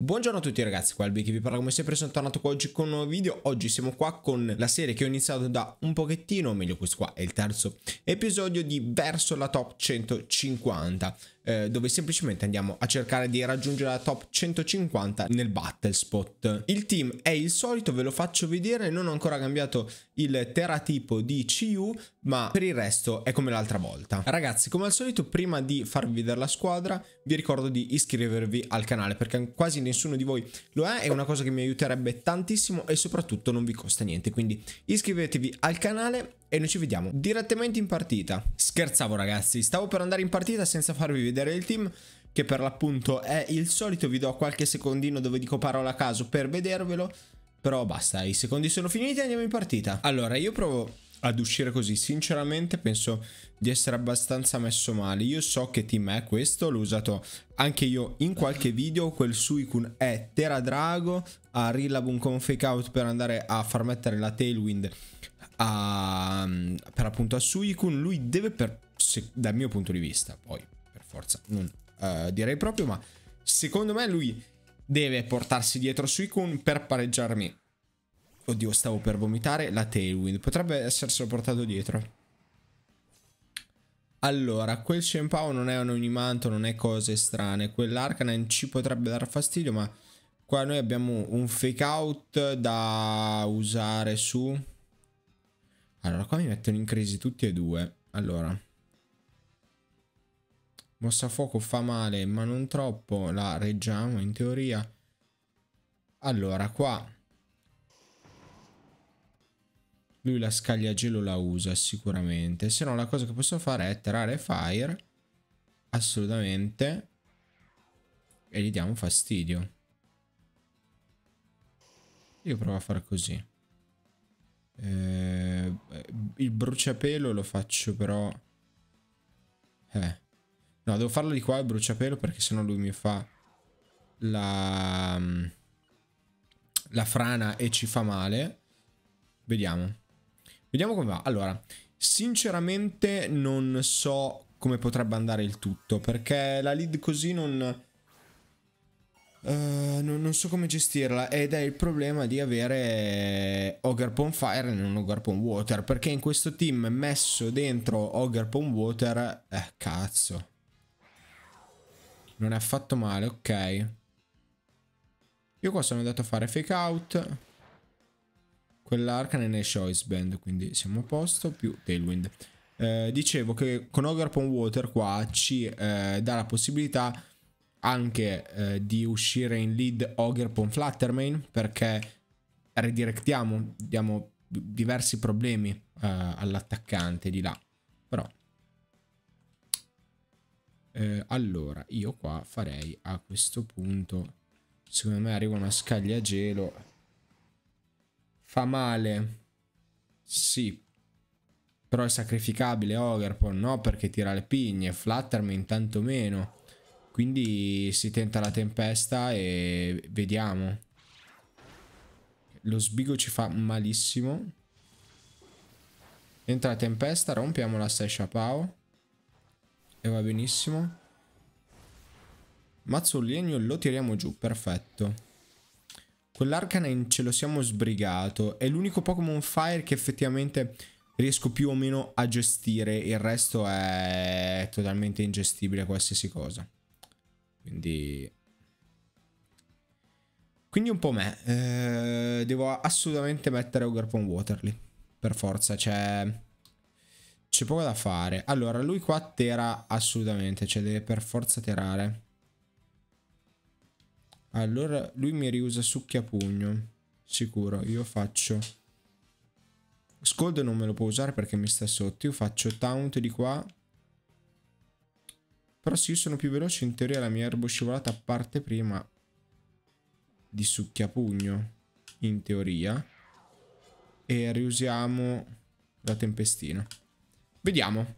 Buongiorno a tutti ragazzi, qua il Big vi parla come sempre, sono tornato qua oggi con un nuovo video. Oggi siamo qua con la serie che ho iniziato da un pochettino, meglio questo qua è il terzo episodio di Verso la Top 150, dove semplicemente andiamo a cercare di raggiungere la Top 150 nel Battle Spot. Il team è il solito, ve lo faccio vedere, non ho ancora cambiato il teratipo di CU, ma per il resto è come l'altra volta. Ragazzi, come al solito, prima di farvi vedere la squadra, vi ricordo di iscrivervi al canale, perché quasi nessuno di voi lo è una cosa che mi aiuterebbe tantissimo e soprattutto non vi costa niente. Quindi iscrivetevi al canale e noi ci vediamo direttamente in partita. Scherzavo ragazzi, stavo per andare in partita senza farvi vedere il team, che per l'appunto è il solito. Vi do qualche secondino dove dico parola a caso per vedervelo, però basta, i secondi sono finiti e andiamo in partita. Allora, io provo ad uscire così, sinceramente penso di essere abbastanza messo male. Io so che team è questo, l'ho usato anche io in qualche video. Quel Suicune è Tera Drago, ha Rillaboom con Fake Out per andare a far mettere la Tailwind per appunto a Suicune. Lui deve, dal mio punto di vista, poi per forza non direi proprio, ma secondo me lui deve portarsi dietro Suicune per pareggiarmi. Oddio, stavo per vomitare la Tailwind. Potrebbe esserselo portato dietro. Allora, quel Shenpao non è un Unimanto, non è cose strane. Quell'Arcanine ci potrebbe dar fastidio, ma qua noi abbiamo un Fake Out da usare su... Allora, qua mi mettono in crisi tutti e due. Allora, mossa a fuoco fa male, ma non troppo. La reggiamo, in teoria. Allora, qua... lui la scaglia gelo la usa sicuramente. Se no la cosa che posso fare è tirare Fire. Assolutamente. E gli diamo fastidio. Io provo a fare così. Il bruciapelo lo faccio però... No, devo farlo di qua il bruciapelo, perché sennò lui mi fa la frana e ci fa male. Vediamo. Vediamo come va. Allora, sinceramente non so come potrebbe andare il tutto, perché la lead così non so come gestirla, ed è il problema di avere Ogerpon Fire e non Ogerpon Water, perché in questo team messo dentro Ogerpon Water, cazzo, non è affatto male. Ok, io qua sono andato a fare Fake Out. Quell'Arcanine è Choice Band, quindi siamo a posto, più Tailwind. Dicevo che con Ogerpon Water qua ci dà la possibilità anche di uscire in lead Ogerpon Fluttermane, perché redirectiamo, diamo diversi problemi all'attaccante di là. Però allora io qua farei a questo punto, secondo me arriva una scaglia gelo. Fa male, sì, però è sacrificabile Ogerpon, no? Perché tira le pigne, Fluttermane intanto meno. Quindi si tenta la tempesta e vediamo. Lo sbigo ci fa malissimo. Entra la tempesta, rompiamo la Seshapao e va benissimo. Mazzolegno lo tiriamo giù, perfetto. Quell'Arcanine ce lo siamo sbrigato. È l'unico Pokémon Fire che effettivamente riesco più o meno a gestire. Il resto è totalmente ingestibile qualsiasi cosa. Quindi un po' me. Devo assolutamente mettere Ogerpon Water lì. Per forza, c'è poco da fare. Allora, lui qua tera assolutamente. Cioè deve per forza terare. Allora lui mi riusa succhiapugno. Sicuro. Io faccio Scold, non me lo può usare perché mi sta sotto. Io faccio Taunt di qua. Però se io sono più veloce, in teoria la mia erbo scivolata parte prima di succhiapugno, in teoria. E riusiamo la tempestina. Vediamo.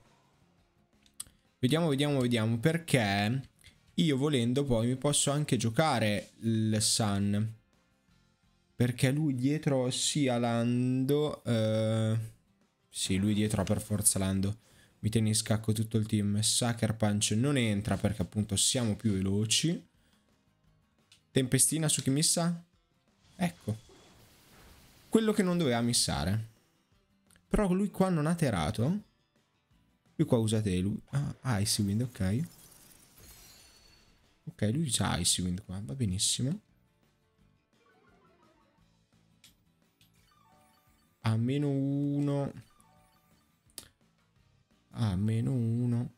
Vediamo. Perché io volendo poi mi posso anche giocare il Sun, perché lui dietro sia Lando. Sì, lui dietro ha per forza Lando. Mi tiene in scacco tutto il team. Sucker Punch non entra perché appunto siamo più veloci. Tempestina su chi missa? Ecco. Quello che non doveva missare. Però lui qua non ha terato. Lui qua usa lui. Ah, Icy Wind, ok. Ok, lui usa Icy Wind qua, va benissimo. A -1. A -1.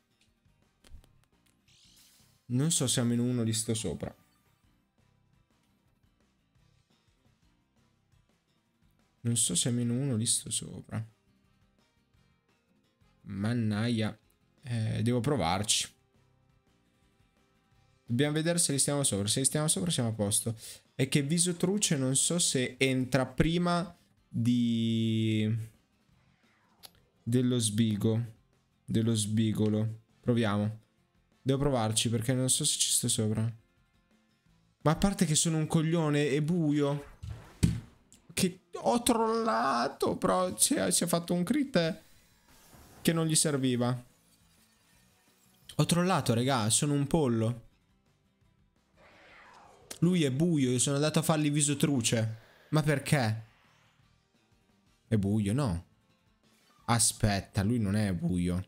Non so se a -1 li sto sopra. Non so se a -1 li sto sopra. Mannaia. Devo provarci. Dobbiamo vedere se li stiamo sopra. Se li stiamo sopra siamo a posto. E che Viso Truce non so se entra prima dello sbigo. Dello sbigolo. Proviamo. Devo provarci perché non so se ci sto sopra. Ma a parte che sono un coglione, è buio. Che ho trollato. Però si è fatto un crit che non gli serviva. Ho trollato, raga. Sono un pollo. Lui è buio. Io sono andato a fargli Viso Truce. Ma perché? È buio, no. Aspetta, lui non è buio.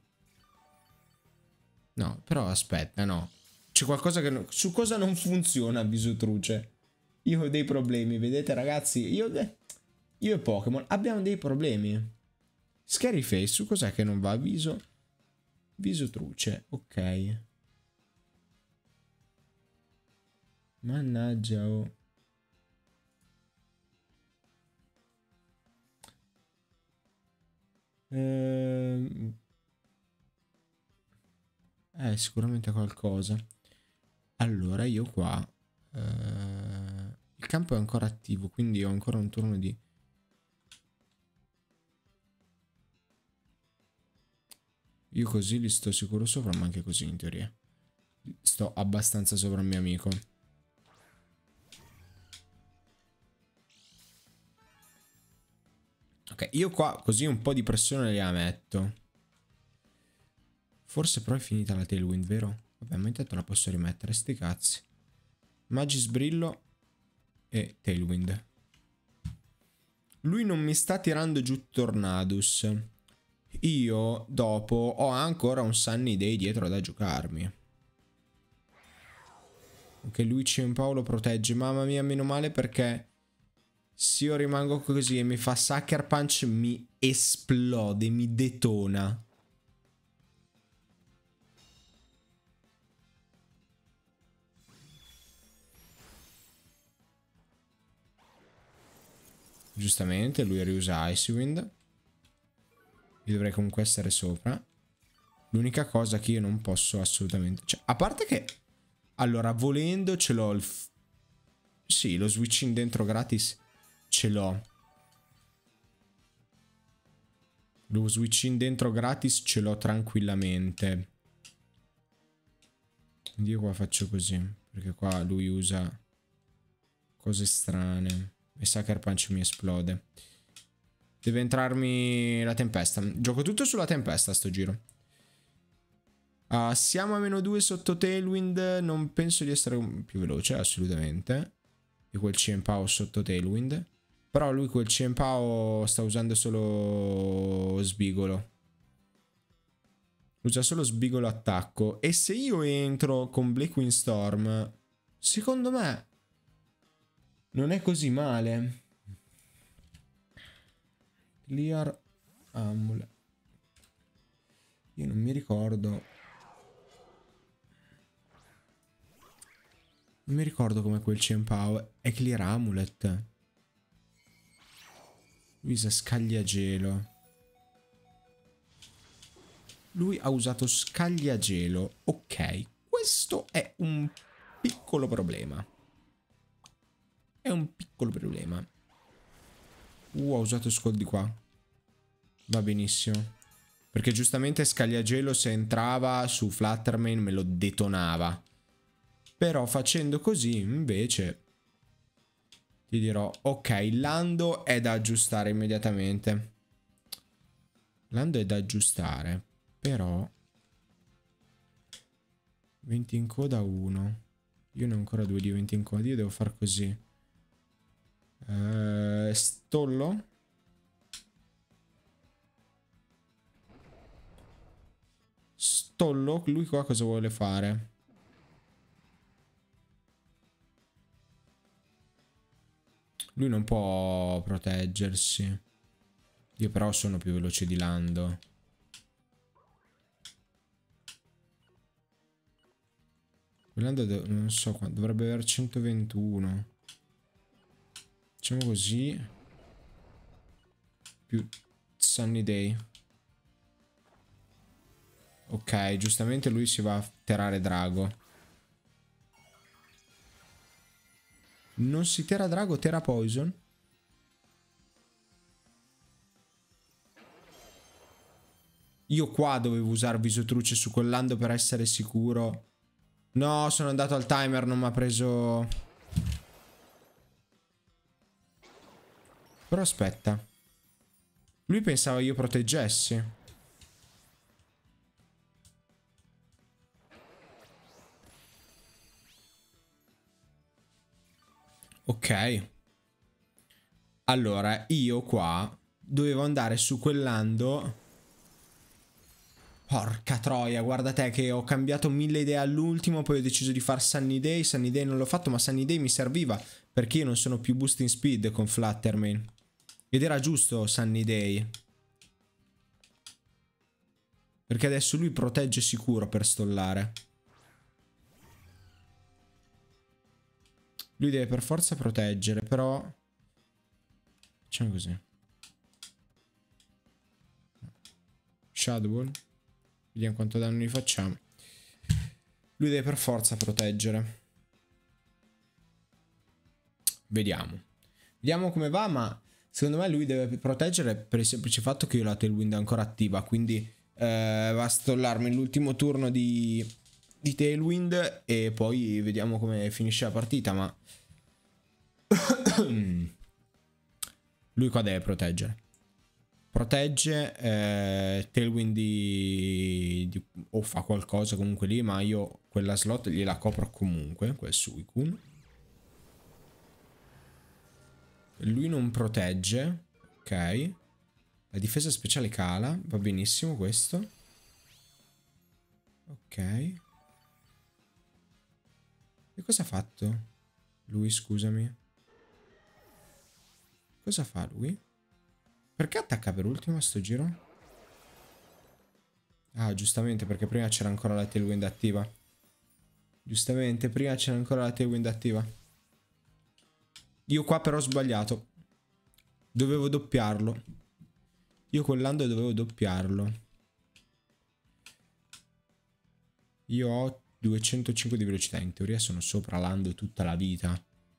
No, però aspetta, no. C'è qualcosa che... Su cosa non funziona Viso Truce? Io ho dei problemi, vedete ragazzi? Io e Pokémon abbiamo dei problemi. Scary Face, su cos'è che non va? Viso Truce, ok. Mannaggia, oh. Sicuramente qualcosa. Allora, io qua... il campo è ancora attivo, quindi ho ancora un turno di... Io così li sto sicuro sopra, ma anche così in teoria. Sto abbastanza sopra il mio amico. Ok, io qua così un po' di pressione la metto. Forse però è finita la Tailwind, vero? Vabbè, ma intanto la posso rimettere, sti cazzi. Magis Brillo e Tailwind. Lui non mi sta tirando giù Tornadus. Io dopo ho ancora un Sunny Day dietro da giocarmi. Ok, lui Ciampaolo protegge. Mamma mia, meno male perché se io rimango così e mi fa Sucker Punch mi esplode, mi detona. Giustamente, lui riusa Icy Wind. Io dovrei comunque essere sopra. L'unica cosa che io non posso assolutamente... Cioè, a parte che... Allora, volendo ce l'ho il... Sì, lo switch in dentro gratis ce l'ho. Lo switch in dentro gratis ce l'ho tranquillamente. Quindi io qua faccio così. Perché qua lui usa cose strane. E Sucker Punch mi esplode. Deve entrarmi la tempesta. Gioco tutto sulla tempesta sto giro. Siamo a -2 sotto Tailwind. Non penso di essere più veloce, assolutamente. Di quel Ciampao sotto Tailwind. Però lui quel Ciampao sta usando solo sbigolo. Usa solo sbigolo attacco. E se io entro con Blackwind Storm, secondo me non è così male. Clear Amulet. Io non mi ricordo. Non mi ricordo come quel Ciampao. È Clear Amulet. Lui usa Scagliagelo. Lui ha usato Scagliagelo. Ok. Questo è un piccolo problema. È un piccolo problema. Ha usato Scald di qua. Va benissimo. Perché giustamente Scagliagelo se entrava su Fluttermane me lo detonava. Però facendo così invece ti dirò, ok, Lando è da aggiustare immediatamente. Lando è da aggiustare, però 20 in coda 1. Io ne ho ancora 2 di eventi in coda. Io devo far così. Stollo. Stollo. Lui qua cosa vuole fare? Lui non può proteggersi. Io però sono più veloce di Lando. Lando non so quanto. Dovrebbe avere 121. Facciamo così. Più Sunny Day. Ok, giustamente lui si va a terare Drago. Non si tera Drago, tera Poison. Io qua dovevo usare Visotruce su Collando per essere sicuro. No, sono andato al timer, non mi ha preso. Però aspetta. Lui pensava io proteggessi. Ok. Allora, io qua dovevo andare su Quellando. Porca troia, guarda te che ho cambiato 1000 idee all'ultimo, poi ho deciso di fare Sunny Day. Sunny Day non l'ho fatto, ma Sunny Day mi serviva perché io non sono più boosting speed con Fluttermane. Ed era giusto Sunny Day. Perché adesso lui protegge sicuro per stollare. Lui deve per forza proteggere, però. Facciamo così. Shadow Ball. Vediamo quanto danno gli facciamo. Lui deve per forza proteggere. Vediamo. Vediamo come va, ma secondo me lui deve proteggere per il semplice fatto che io la Tailwind è ancora attiva. Quindi va a stollarmi l'ultimo turno di Tailwind e poi vediamo come finisce la partita, ma lui qua deve proteggere. Protegge Tailwind o fa qualcosa comunque lì, ma io quella slot gliela copro comunque, quel Suicune. Lui non protegge, ok. La difesa speciale cala, va benissimo questo. Ok. E cosa ha fatto? Lui, scusami. Cosa fa lui? Perché attacca per ultimo a sto giro? Ah, giustamente, perché prima c'era ancora la Tailwind attiva. Giustamente, prima c'era ancora la Tailwind attiva. Io qua però ho sbagliato. Dovevo doppiarlo. Io con Lando dovevo doppiarlo. Io ho 205 di velocità. In teoria sono sopra Lando tutta la vita.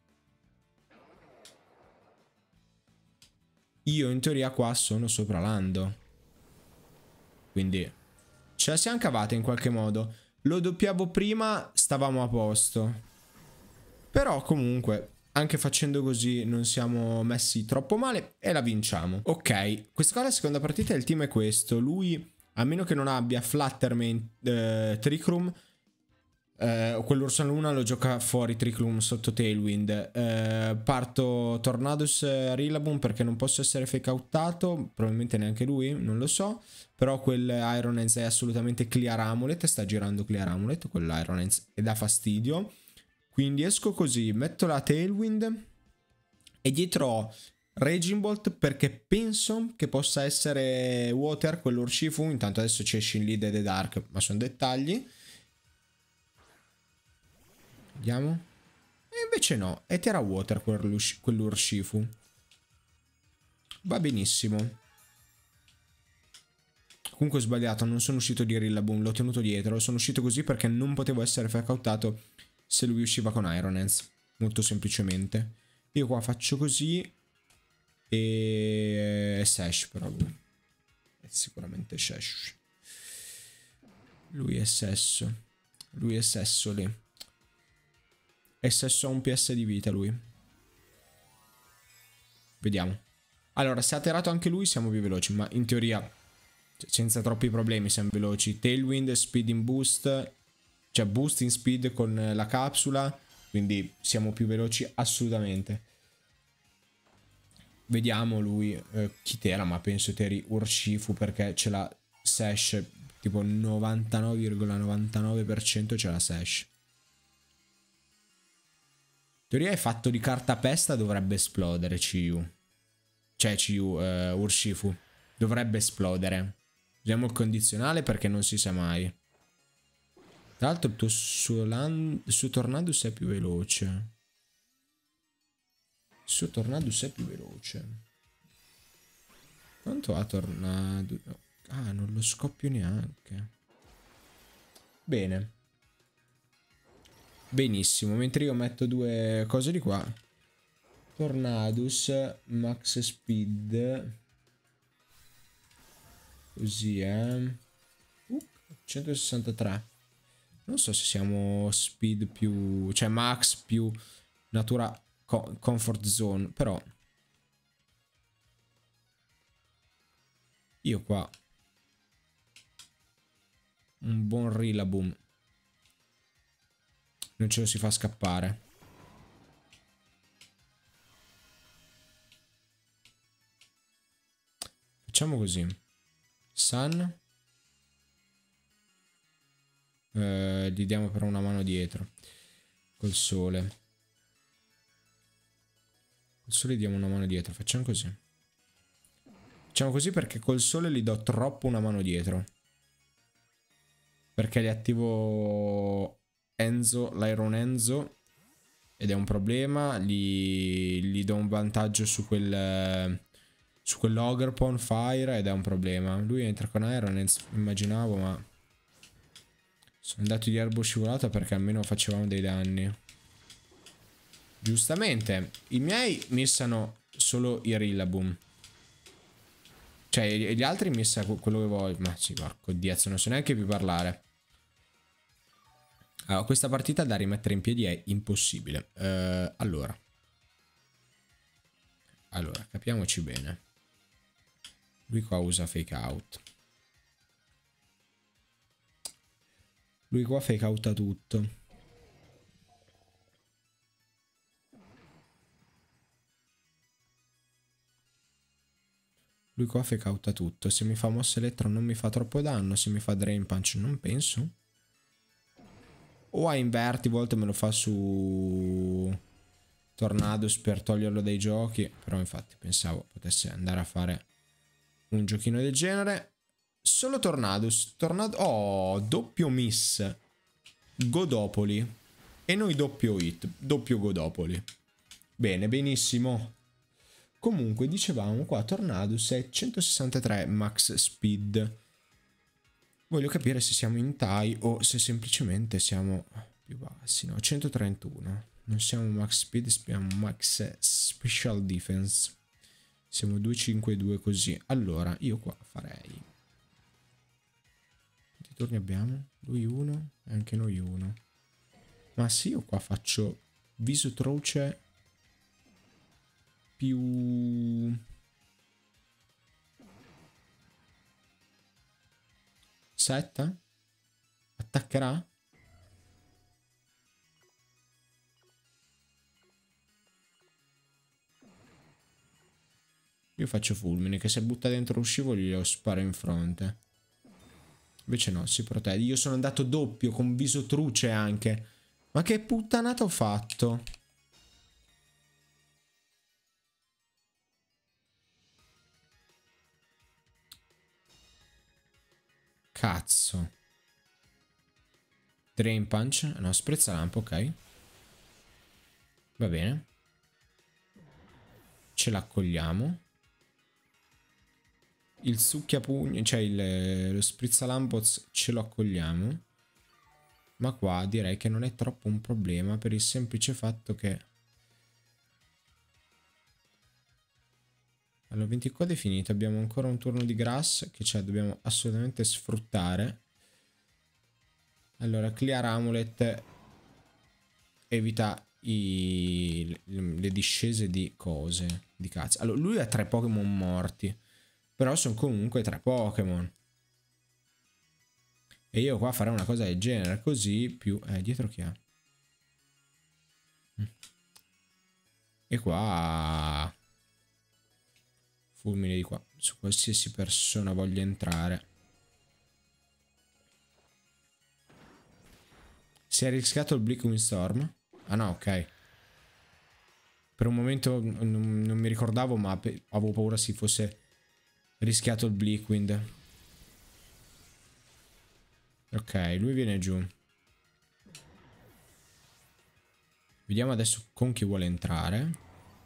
Io in teoria qua sono sopra Lando. Quindi ce la siamo cavata in qualche modo. Lo doppiavo prima, stavamo a posto. Però comunque, anche facendo così non siamo messi troppo male e la vinciamo. Ok, questa qua è la seconda partita, il team è questo. Lui, a meno che non abbia Fluttermane, Trick Room, quell'Ursula Luna lo gioca fuori Trick Room sotto Tailwind. Parto Tornadus Rillaboom perché non posso essere fake outato. Probabilmente neanche lui, non lo so. Però quel Iron Hands è assolutamente Clear Amulet. Sta girando Clear Amulet quell'Iron Hands e dà fastidio. Quindi esco così, metto la Tailwind e dietro ho Raging Bolt perché penso che possa essere Water quell'Urshifu. Intanto adesso c'è Shinli e The Dark, ma sono dettagli. Vediamo. E invece no, è Terra Water quell'Urshifu. Va benissimo. Comunque ho sbagliato, non sono uscito di Rillaboom, l'ho tenuto dietro. Sono uscito così perché non potevo essere fake-outato se lui usciva con Iron Hands. Molto semplicemente. Io qua faccio così. E Sash però lui. È sicuramente Sash. Lui è sesso. Lui è sesso lì. È sesso a un PS di vita lui. Vediamo. Allora, se ha tirato anche lui siamo più veloci, ma in teoria senza troppi problemi siamo veloci. Tailwind, speed in boost, cioè boost in speed con la capsula. quindi siamo più veloci assolutamente. Vediamo lui chi t'era, ma penso t'eri Urshifu perché c'è la Sash, tipo 99,99% c'è la Sash. In teoria è fatto di cartapesta, dovrebbe esplodere Ciyu. Cioè Ciyu, Urshifu. Dovrebbe esplodere. Usiamo il condizionale perché non si sa mai. Tra l'altro il tuo suo Tornadus è più veloce. Il suo Tornadus è più veloce. Quanto ha Tornadus? Ah, non lo scoppio neanche. Bene. Benissimo. Mentre io metto due cose di qua. Tornadus, Max Speed. Così, 163. Non so se siamo speed più... Cioè max più natura comfort zone. Però io qua un buon Rillaboom non ce lo si fa scappare. Facciamo così. Sun. Gli diamo però una mano dietro. Col sole. Col sole gli diamo una mano dietro. Facciamo così. Facciamo così perché col sole gli do troppo una mano dietro. Perché gli attivo Enzo, l'Iron Enzo. Ed è un problema. Gli do un vantaggio su quel... Su quell'Ogrepon Fire ed è un problema. Lui entra con Iron Enzo, immaginavo, ma... Sono andato di erbo scivolata perché almeno facevamo dei danni. Giustamente. I miei missano solo i Rillaboom. Cioè gli altri missa quello che voglio. Ma sì, porco diazzo, non so neanche più parlare. Allora, questa partita da rimettere in piedi è impossibile. Allora, capiamoci bene. Lui qua usa fake out. Lui qua fake outa tutto. Lui qua fake outa tutto. Se mi fa mossa elettro non mi fa troppo danno. Se mi fa drain punch non penso. O a inverti, volte me lo fa su Tornadus per toglierlo dai giochi. Però infatti pensavo potesse andare a fare un giochino del genere. Solo Tornadus. Oh, doppio miss. Godopoli. E noi doppio hit. Doppio Godopoli. Bene, benissimo. Comunque, dicevamo qua, Tornadus è 163 max speed. Voglio capire se siamo in tie o se semplicemente siamo più bassi. No, 131. Non siamo max speed, siamo max special defense. Siamo 252 così. Allora, io qua farei... Quanti turni abbiamo? Lui 1 e anche noi 1. Ma sì, io qua faccio viso truce più... Setta? Attaccherà? Io faccio fulmine, che se butta dentro lo scivolo glielo sparo in fronte. Invece no, si protegge. Io sono andato doppio, con viso truce anche. Ma che puttanata ho fatto? Cazzo. Drain punch? No, sprezza lampo, ok. Va bene. Ce l'accogliamo. Il succhiapugno, cioè lo sprizzalampoz ce lo accogliamo. Ma qua direi che non è troppo un problema per il semplice fatto che... Allora, 20 code è finito. Abbiamo ancora un turno di grass che ce la dobbiamo assolutamente sfruttare. Allora, Clear Amulet evita le discese di cose, di cazzo. Allora, lui ha 3 Pokémon morti. Però sono comunque 3 Pokémon. E io qua farei una cosa del genere. Così più... dietro chi ha? E qua fulmine di qua, su qualsiasi persona voglia entrare. Si è rischiato il Bleakwind Storm? Ah no, ok. Per un momento non mi ricordavo, ma avevo paura si fosse rischiato il Bleakwind. Ok, lui viene giù. Vediamo adesso con chi vuole entrare.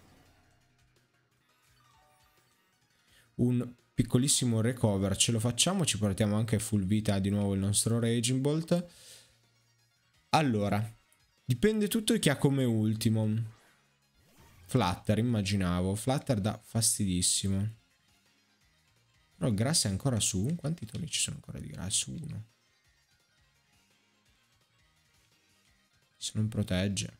Un piccolissimo recover ce lo facciamo. Ci portiamo anche full vita di nuovo il nostro Raging Bolt. Allora, dipende tutto da chi ha come ultimo. Flutter, immaginavo. Flutter dà fastidissimo. Però Grass è ancora su. Quanti toni ci sono ancora di Grass? Uno. Se non protegge.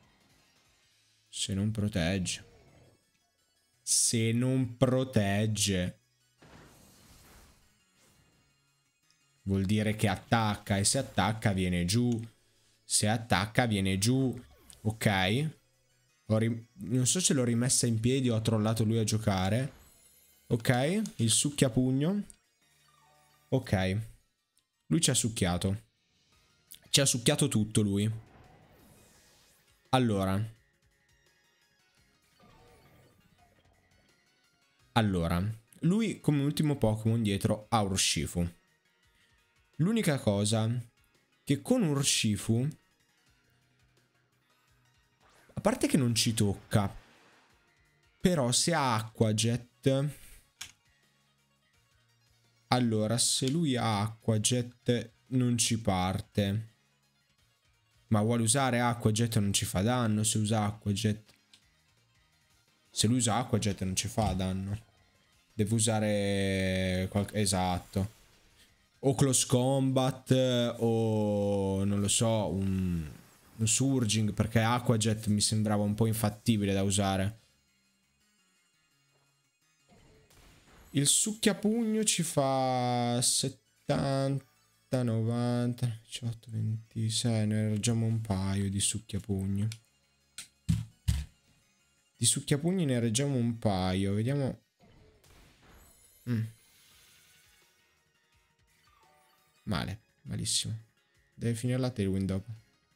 Se non protegge. Se non protegge. Vuol dire che attacca. E se attacca viene giù. Se attacca viene giù. Ok. Non so se l'ho rimessa in piedi o ha trollato lui a giocare. Ok. Il succhiapugno. Ok. Lui ci ha succhiato. Ci ha succhiato tutto lui. Allora. Lui come ultimo Pokémon dietro ha Urshifu. L'unica cosa che con Urshifu, a parte che non ci tocca, però se ha Aqua Jet, allora se lui ha Aqua Jet non ci parte. Ma vuole usare Aqua Jet non ci fa danno se usa Aqua Jet. Se lui usa Aqua Jet non ci fa danno. Deve usare esatto. O Close Combat o non lo so, un Surging, perché Aqua Jet mi sembrava un po' infattibile da usare. Il succhiapugno ci fa 70, 90, 18, 26. Ne reggiamo un paio di succhiapugni. Di succhiapugni ne reggiamo un paio. Vediamo. Male, malissimo. Deve finire la Tailwind dopo.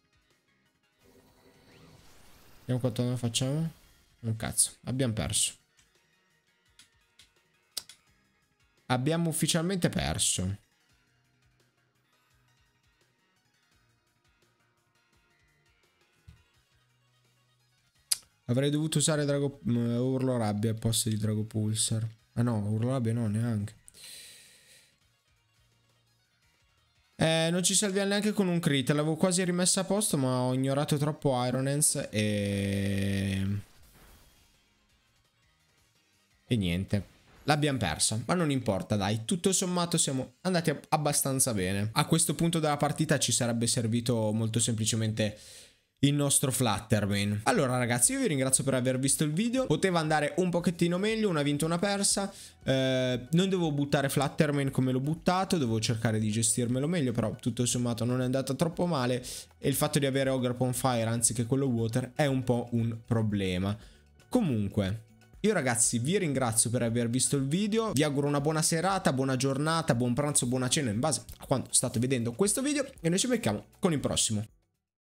Vediamo quanto ne facciamo. Un cazzo, abbiamo perso. Abbiamo ufficialmente perso. Avrei dovuto usare Urlo Rabbia al posto di Drago Pulsar. Ah no, Urlo Rabbia no, neanche. Non ci salviamo neanche con un crit. L'avevo quasi rimessa a posto, ma ho ignorato troppo Ironance e niente. L'abbiamo persa, ma non importa, dai. Tutto sommato siamo andati abbastanza bene. A questo punto della partita ci sarebbe servito molto semplicemente il nostro Fluttermane. Allora ragazzi, io vi ringrazio per aver visto il video. Poteva andare un pochettino meglio, una vinta una persa. Non dovevo buttare Fluttermane come l'ho buttato, dovevo cercare di gestirmelo meglio, però tutto sommato non è andata troppo male. E il fatto di avere Ogre on Fire anziché quello Water è un po' un problema. Comunque, io ragazzi vi ringrazio per aver visto il video, vi auguro una buona serata, buona giornata, buon pranzo, buona cena in base a quando state vedendo questo video e noi ci becchiamo con il prossimo.